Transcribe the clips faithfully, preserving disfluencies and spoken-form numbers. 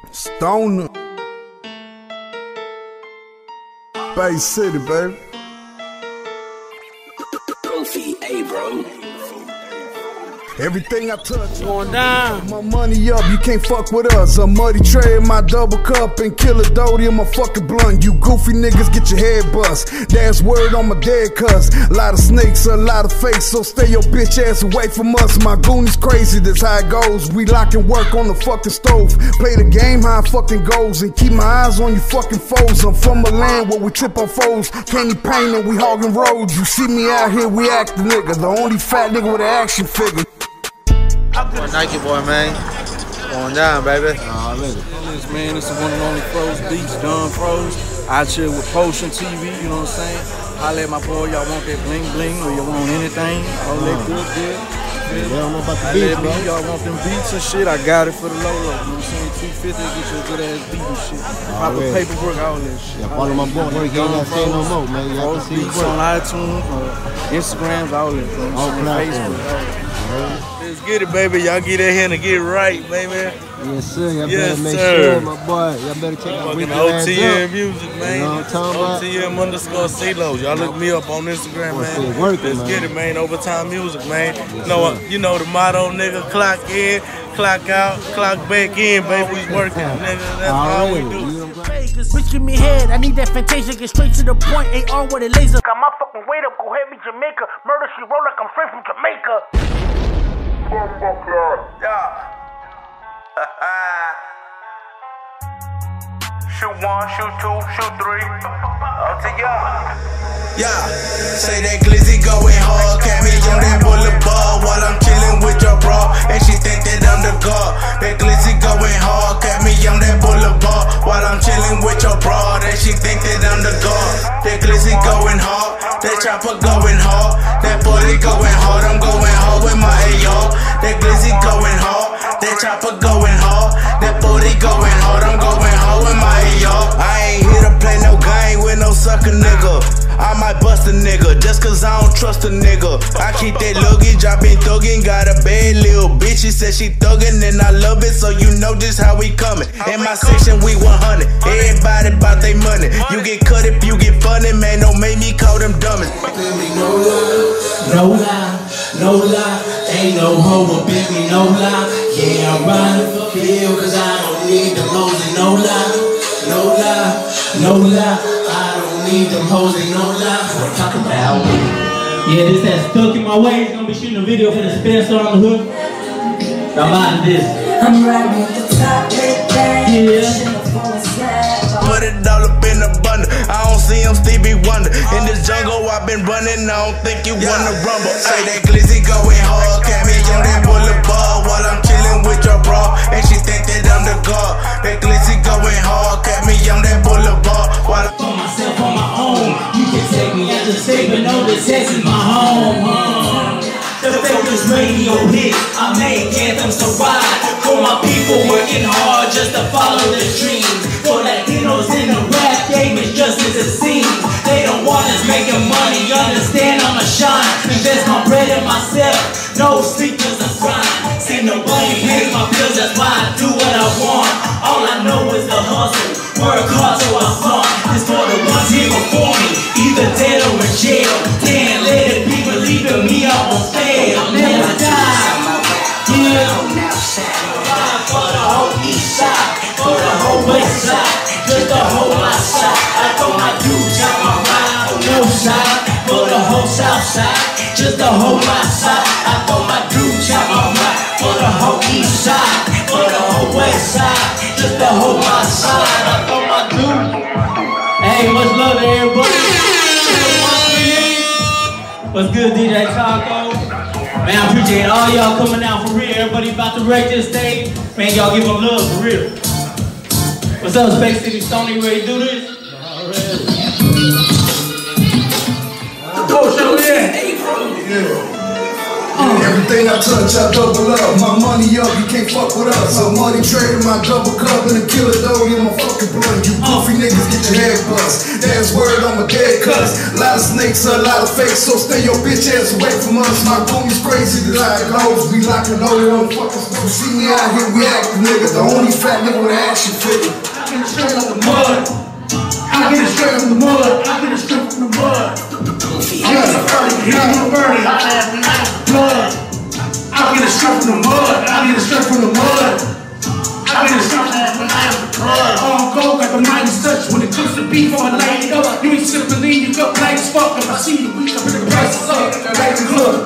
Stoner. Bay City, baby. Kofi, hey, bro. Everything I touch going down. My money up, you can't fuck with us. A muddy tray in my double cup and kill a doty in my fucking blunt. You goofy niggas get your head bust. That's word on my dead cuz. A lot of snakes, a lot of fakes, so stay your bitch ass away from us. My goonies crazy, that's how it goes. We lock and work on the fucking stove. Play the game how it fucking goes and keep my eyes on you fucking foes. I'm from a land where we tip on foes. Candy paint and we hogging roads. You see me out here, we act the nigga. The only fat nigga with an action figure. Boy, Nike boy, man. Going down, baby. Nah, look at man. This is one and only Froze Beats, Don Froze. I chill with Potion T V, you know what I'm saying? Holla at my boy, y'all want that bling bling or y'all want anything? All that good, good. They don't know about the beats, bro. Y'all want them beats and shit? I got it for the low low. You know what I'm saying? two fifty, get you a good ass beat and shit. Proper paperwork, all that shit. Yeah, follow my boy. Work, you ain't gotta say no more, man. Y'all can see beats on iTunes, uh, Instagrams, all that. All platforms. Let's get it, baby. Y'all get that hand and get it right, baby. Yes, sir. Y'all yes, better make sir. sure, my boy. Y'all better check out fucking O T M music, man. You know what I'm talking about? O T M underscore C-Lo. Y'all look me up on Instagram, man. Working, Let's man. get it, man. Overtime music, man. You know, uh, you know the motto, nigga. Clock in, clock out, clock back in, baby. We working, nigga. That's all we do. Bitch, give me head. I need that Fantasia. Get straight to the point. A R with a laser. Got my fucking weight up. Go ahead, me Jamaica. Murder, she roll like I'm straight from Jamaica. Yeah. Shoot one, shoot two, shoot three. Up to y'all. Yeah, say that glizzy going hard. Catch me on that boulevard while I'm chilling with your bra, and she think that I'm the god. That glizzy going hard. Catch me on that boulevard while I'm chilling with your bra, and she think that I'm the god. That glizzy going hard. That chopper going hard. That booty going hard. I'm going hard with my A R. That glizzy going hard. That chopper going hard. That booty going hard. I'm going hard with my A R. I ain't here to play no game with no sucker nigga. I might bust a nigga just cause I don't trust a nigga. I keep that luggage, I been thuggin'. Got a bad little bitch, she said she thuggin' and I love it, so you know just how we comin'. In my section we one hundred, everybody bout they money. You get cut if you get funny, man, don't make me call them dummies. No lie, no lie, no lie. Ain't no hoe up in me, no lie. Yeah, I'm riding for real cause I don't need them hoes and no lie. No lie, no lie. I don't need them hoes and no lie. What I'm talking about. Yeah, this that Stuck in My Way. It's gonna be shooting a video for the Spencer on the hook. I'm out of this. I'm riding with the top lit bag. Yeah. Put it all up in the bundle. I don't see him Stevie Wonder. In this jungle I've been running. I don't think you wanna rumble. Say that glizzy going hard. Catch me on that boulevard while I'm chilling with your bra, and she think that I'm the god. That glizzy going hard. Catch me on that boulevard while I'm for myself on my own. You can take me out the state, but know that sex is my home. Uh, the famous radio hit. I make anthems to ride for my people working hard just to follow their dreams. For Latinos in the rap game, it's just as it seems. They don't want us making money, understand I'ma shine. Invest my bread in myself, no sleepers or grind. See nobody pays my bills, that's why I do what I want. All I know is the hustle, work hard so I flaunt. It's for the ones here before me, either dead or in jail. Can't let it be believing me, I won't fail, never die. Yeah, for the whole east side, for the whole west side, just the whole my side. I throw my dudes out my ride on no side, for the whole south side, just the whole my side. I throw my dudes out my ride for the whole east side, for the whole west side, just the whole my side. I throw my dudes. Hey, much love to everybody. What's good, D J Taco? Man, I appreciate all y'all coming out for real. Everybody about to wreck this stage. Man, y'all give them love for real. What's up, Space City Stoney? Ready to do this? Already. Oh, show me that. Yeah. Uh. Everything I touch, I double up. My money money up, you can't fuck with us. I'm money trading my double cup and a killer dough in my fucking blunt. You goofy niggas get your head bust. That's word on my dead cuss. A lot of snakes, a lot of fakes, so stay your bitch ass away from us. My boomy's crazy that I goes. We locking all your own fuckers. You see me out here, we acting niggas. The only fat nigga with an action figure. I get it straight out the mud. I get it straight from the mud. I get it straight from the mud. I got a burning, hit on the burning. I have blood. I get it straight from the mud. I get it straight from the mud. I get it straight from the mud. On go, got the mighty touch. When it comes to beef, I'ma light it up. You ain't sipping lean, you go light as fuck. If I see you, we up in the prices up. Light the club.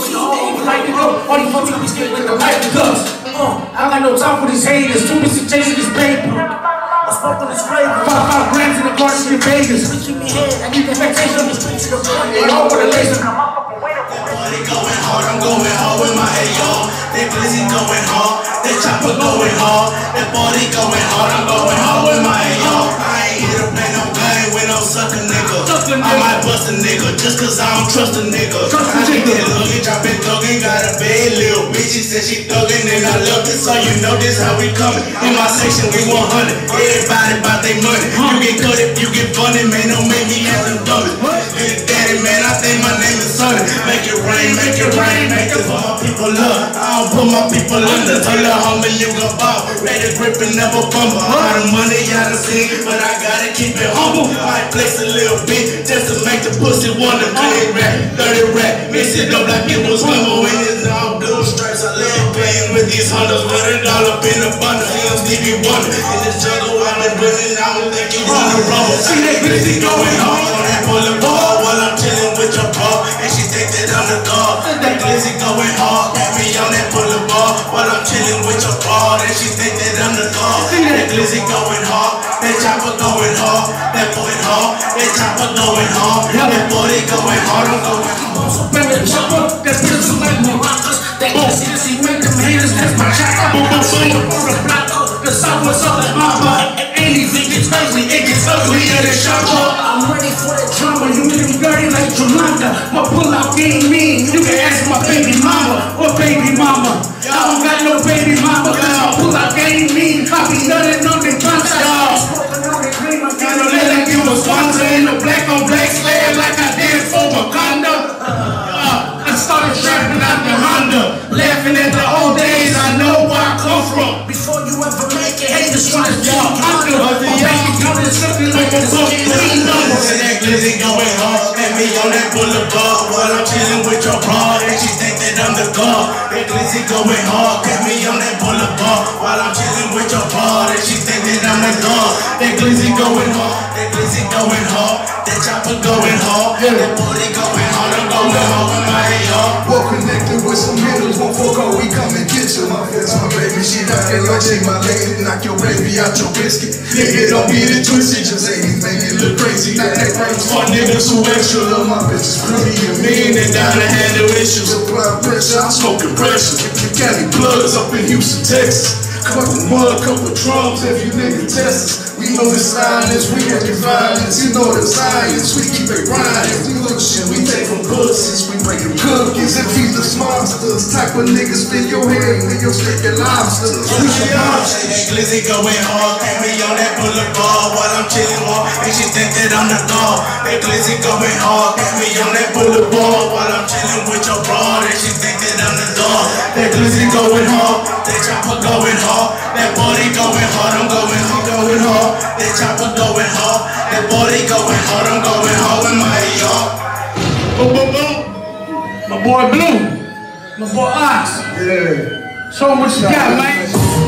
Light it up. All these fucking bitches get with the light the cups. Uh, I got no time for these haters. Too busy chasing this paper. I smoke on this flavor. Five, five grams in the garden in Vegas. Keep me head. I need the expectation on the streets of the blood. They all with a laser. Come up, fucking wait up. They going hard, I'm going hard with my A O. That glizzy going hard, that chopper going hard. That body going hard, I'm going hard with my A O. I ain't here to play no game with no sucker nigga. I might bust a nigga just cause I don't trust a nigga. I think that luggage, I been thuggin', got a bad little bitch. She said she thuggin' and I love it, so you know this how we comin'. In my section, we one hundred. Everybody bout they money. You get cut if you get funny, man, don't make me ask them dummies. Big daddy, man, I think my name is Sonny. Make it rain, make it rain, make it for my people up. I don't put my people under. Tell her homie you gon' ball. Ready to grip and never bumble. All the money y'all done seen, but I gotta keep it humble. Might flex a little bit just to make the pussy wonder. thirty rack, thirty rack, mix it up like it was gumbo. And it's all blue stripes. I love playing with these hunters. Put it all up in a bundle. Him Stevie Wonder. In this jungle I've been running. I don't think he's on the rumble. See that glizzy going hard on that boulevard while I'm chilling with your bro. And she think that I'm the god. That glizzy going hard. Got me on that boulevard while I'm chilling with your bro. And she think that I'm the god. That glizzy going hard. That chopper going hard. That boy hard. That chopper going hard. That body going hard. I'm going hard. So baby, chopper, that's just like my rockers. That glizzy, glizzy, make them haters. That's my chopper. I'm swinging for the block. The south was all that mama. Anything gets ugly, it gets ugly at a shopper. I'm ready for that drama. You make them dirty like Jolanda. My pull-out game mean. You can ask my baby mama or baby mama. I don't got no baby mama, cause my pull-out game mean. I be nutting on the guns, y'all. Smoking on the cream, I got no let like you was sponsor in the black on black slab like I did for Wakanda. Uh, I started trapping out the Honda, laughing at the old days. I know where I come from. Before you ever make it, haters trying to jump. I'm the other y'all. Counting something like a book. Three numbers. And that glizzy going hard. Got me on that boulevard while I'm chilling with your bro. And she think that I'm the god. That glizzy going hard. Got me on that boulevard while I'm chilling with your bro. And she think that I'm the god. That glizzy going hard. That glizzy going hard. That chopper going hard. That body going hard. I'm going hard with my A R. Well connected with some hitters. One folk, oh, we come and get you. My face, my baby, she knock that your shake, my lady, knock your baby out your biscuit. Nigga, don't get it twisted, just ladies make it look crazy. Not that brains for niggas who extra. Love my bitches pretty and mean and down to handle issues. Apply pressure, I'm smoking pressure. Cali plugs up in Houston, Texas. Couple mud, couple drums, if you niggas test us. We know the silence, we have the violence. You know the science, we keep it grinding. We look shit, we take from pussies, we break them cookies and feed the monsters. Type of niggas spin your head when you're sticking lobsters. We should monsters. That glizzy going hard, got me on that boulevard while I'm chilling walk. And she think that I'm the god. That glizzy going hard, got me on that boulevard while I'm chilling with your broad. And she think that I'm the dog. That glizzy going hard, that chopper going hard. That body going hard, I'm going hard, going hard. That chopper going hard, that body going hard, I'm going hard with my y'all. Boom, boom, boom. My boy Blue, my boy Ox. Yeah. Show him what you got, man.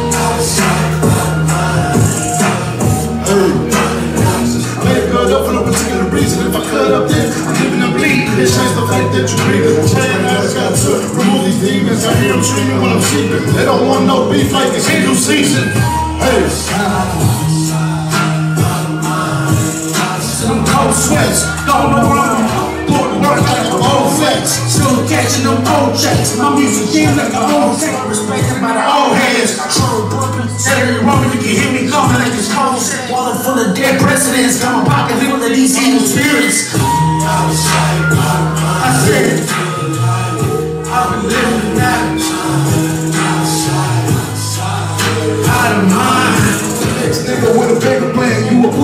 Hey, girl, up for no particular reason. If I cut up there, I'm living a bleed. It shines the fact that you breathe. Trying I just got to remove these demons. I hear them screaming when I'm sleeping. They don't want no beef like it's Hindu season. Hey, Some cold sweats, don't know wrong. Doing work like an old flex. Still catching them old checks. My music game like an old tech. Respected by the old heads. True bumping. Saturday rumbling, you can hear me coming like it's cold set. Wallet full of dead presidents. Got my pocket filled with these evil spirits. I said, I've been living the night.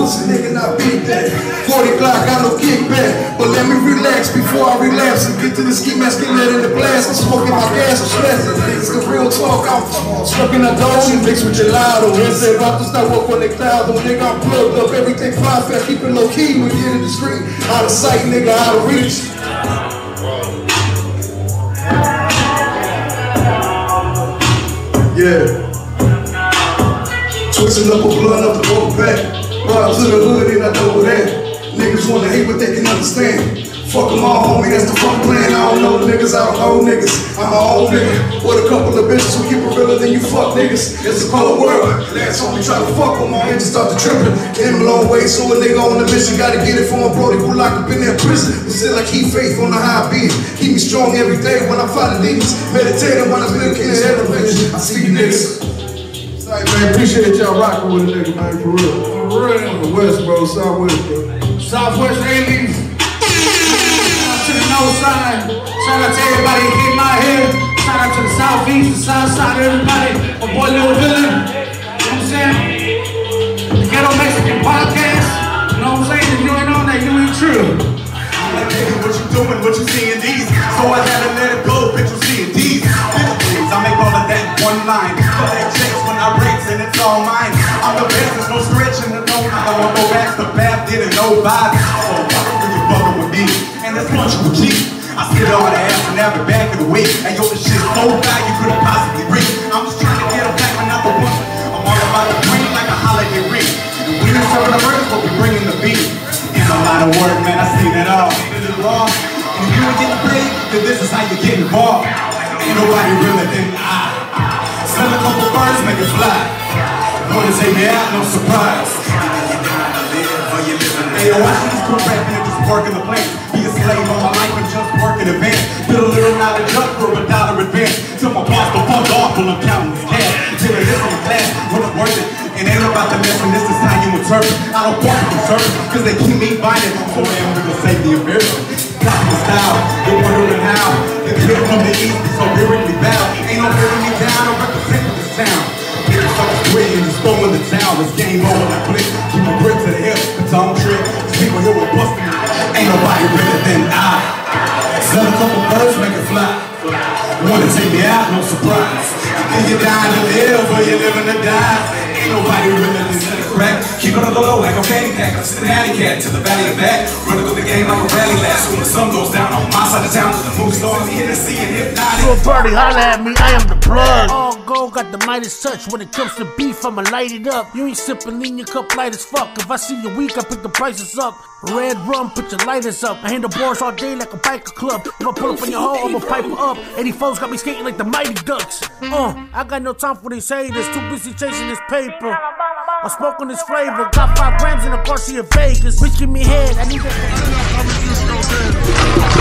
pussy nigga, not beat that. forty Glock, got no kickback. But let me relax before I relapse and get to the ski mask and let in the blast. I'm smoking my gas, I'm stressing. Niggas, the real talk, I'm stuck in a dozy mixed with gelato. Ese vato está well conectado. Nigga, I'm plugged up, everything fly fast, keep it low key. We get in the street, out of sight, nigga, out of reach. Yeah. Switching up a blunt up the whole back. Ride to the hood and I know that. Niggas wanna hate but they can understand. Fuck them all, homie, that's the fuck plan. I don't know niggas, I don't know niggas. I'm my own nigga. With a couple of bitches who keep it realer than you fuck niggas. It's a cold world. Last homie try to fuck with my engine start to trippin'. Came a long way, so a nigga on the mission. Gotta get it from a brody who locked up in that prison. But still I keep faith on the high beat. Keep me strong every day when I fight the demons. Meditating when I'm looking at elevation. I see you niggas. Like, man, appreciate y'all rocking with a nigga, man, for real. For real. On the west, bro, southwest, bro. Southwest aliens. To the north side. Shout out to everybody who came out here. Shout out to the southeast, the south side, everybody. My boy Lil Villain. You know what I'm saying? The Ghetto Mexican Podcast. You know what I'm saying? If you ain't on that, you ain't true. Like, nigga, what you doing, what you seeing these? So I had to let it go, bitch, you seeing these. I make all of that one line. Collect checks when I breaks and it's all mine. I'm the best, there's no stretching the tone. I don't go back to bad, didn't nobody. So fuck it when you fucking with me. And that's punch with G. I sit on the ass and have it back in the way. And yo, this shit's so bad you couldn't possibly reach. I'm just trying to get it back, but not the one. I'm all about the green like a holiday ring. The winners of the first will be bringing the beat. It's a lot of work, man, I seen it all. It's raw. And if you ain't getting paid, then this is how you get involved. Ain't nobody realer than I. Sell a couple birds, make it fly. Wanna take me out, no surprise. Hey, yo, watch these cool rap and just working the place. Be a slave all my life and just work in advance. Build a little knowledge up for a dollar advance. Till my boss don't fuck off when I'm counting this cash. Till it is in class, when it's worth it. It ain't about the lesson, this is how you interpret. I don't want to concern, cause they keep me binding. So I am gonna save the embarrassment. Copy the style, they're wondering how. The kid from the east be so lyrically bound. Ain't no fearing me down, I represent this town. Niggas so sweaty and just throwing the town. It's game over like blick. Keep a grip to the hip, the tongue trick. These people here will bust me. Ain't nobody better than I. Sell a couple birds, make it fly. Wanna take me out, no surprise. Then you dying to live or you living to die. Ain't nobody really listen to crack. Keep it on the low like a fanny pack. I'm Cincinnati cat to the valley and back. Running through the game like a rally last. When the sun goes down on my side of town, to the movie stars, hit and see and hypnotic. Little birdie, holla at me, I am the plug. All gold, got the Midas touch. When it comes to beef, I'ma light it up. You ain't sipping in your cup light as fuck. If I see you weak, I pick the prices up. Red rum, put your lighters up. I handle bars all day like a biker club. If I pull up in your hole, I'ma pipe her up. eighty-fours got me skating like the Mighty Ducks. Uh, I got no time for these haters. Too busy chasing this paper. I'm smoking this flavor. Got five grams in a Garcia Vegas. Bitch, give me head. I need that.